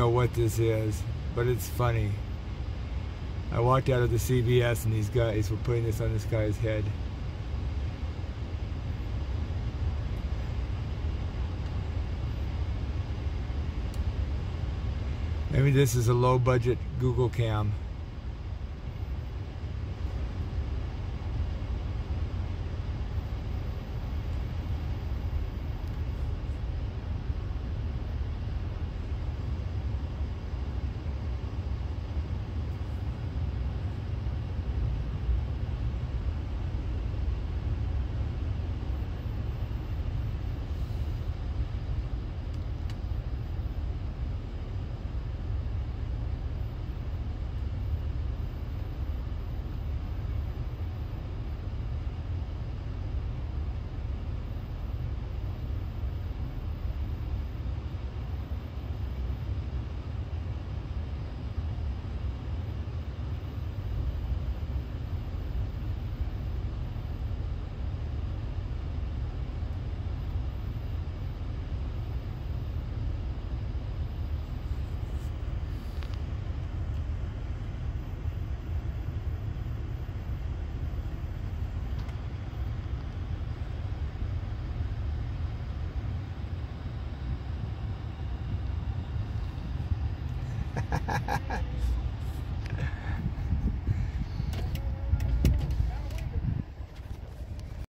know what this is, but it's funny. I walked out of the CVS and these guys were putting this on this guy's head. Maybe this is a low budget Google Cam.